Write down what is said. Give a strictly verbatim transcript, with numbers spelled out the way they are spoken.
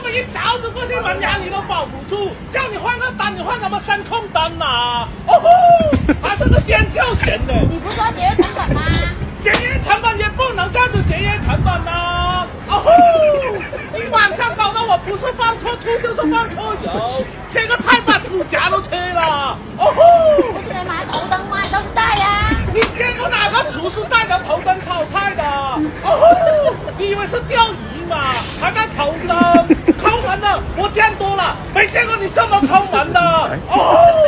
么一勺子过去门牙你都保不住，叫你换个灯，你换什么声控灯啊？哦吼，还是个尖叫弦的。 你不是说节约成本吗？ 节约成本也不能这样子节约成本呐、啊！哦吼，你往上搞的我不是放错醋就是放错油，切个菜把指甲都切了。哦吼， 不是人买头灯吗？你倒是带呀！ 你见过哪个厨师带着头灯炒菜的？哦吼，你以为是钓鱼嘛？还带头灯？抠门的我见多了，没见过你这么抠门的。哦。